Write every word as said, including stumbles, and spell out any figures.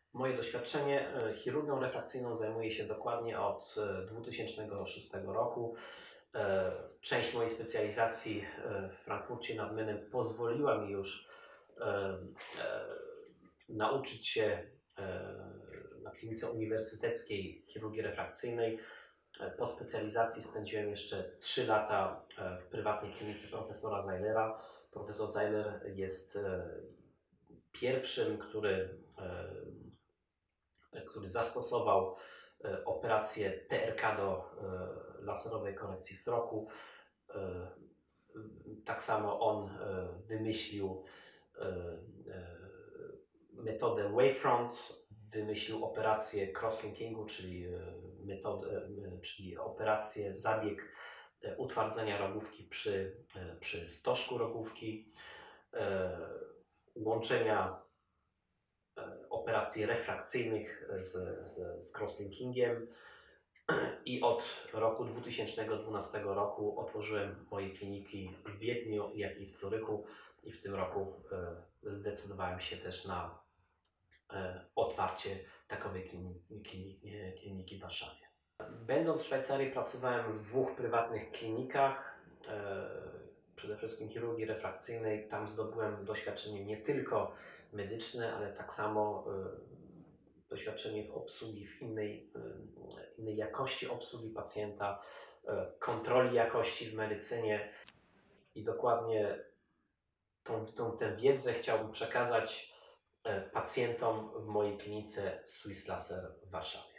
Moje doświadczenie chirurgią refrakcyjną zajmuję się dokładnie od dwa tysiące szóstego roku. Część mojej specjalizacji w Frankfurcie nad Menem pozwoliła mi już nauczyć się na klinice uniwersyteckiej chirurgii refrakcyjnej. Po specjalizacji spędziłem jeszcze trzy lata w prywatnej klinice profesora Zeilera. Profesor Zeiler jest pierwszym, który, który zastosował operację P R K do laserowej korekcji wzroku. Tak samo on wymyślił metodę Wavefront, wymyślił operację crosslinkingu, czyli, metodę, czyli operację, zabieg utwardzenia rogówki przy, przy stożku rogówki, łączenia operacji refrakcyjnych z, z, z crosslinkingiem. I od roku dwa tysiące dwunastego roku otworzyłem moje kliniki w Wiedniu, jak i w Zurychu, i w tym roku zdecydowałem się też na otwarcie takowej kliniki, kliniki, kliniki w Warszawie. Będąc w Szwajcarii, pracowałem w dwóch prywatnych klinikach, przede wszystkim chirurgii refrakcyjnej. Tam zdobyłem doświadczenie nie tylko medyczne, ale tak samo doświadczenie w obsługi, w innej, innej jakości obsługi pacjenta, kontroli jakości w medycynie. I dokładnie tą, tą, tę wiedzę chciałbym przekazać pacjentom w mojej klinice Swiss Laser w Warszawie.